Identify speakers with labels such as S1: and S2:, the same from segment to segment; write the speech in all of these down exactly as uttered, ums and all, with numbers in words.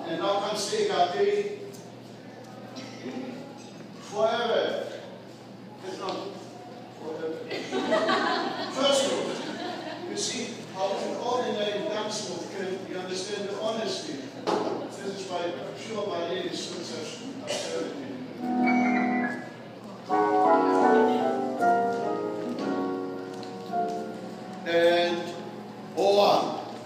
S1: and now comes the écarté. Forever. It's not forever. First move. You see how an ordinary dance move can, you understand the honesty. This is by pure ballet, such absurdity. And one.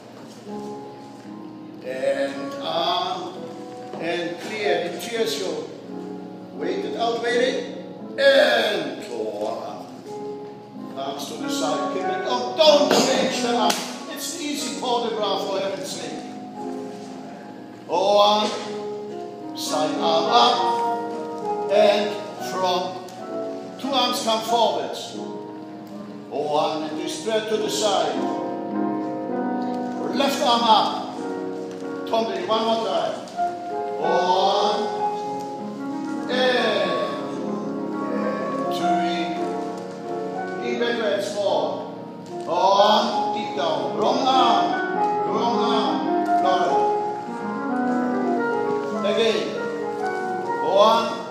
S1: And arm. And clear. Interior. Wait it out, wait it. And forearm. Arms to the side. Keep it. Oh, don't change the arm. It's easy port de bras, for heaven's sake. Forearm. Side arm up. And from. Two arms come forwards. Forearm and you spread to the side. Left arm up. Tommy, one more time. One. And. Backwards, four. On, deep down. Wrong arm. Wrong arm. Lower. Again. One.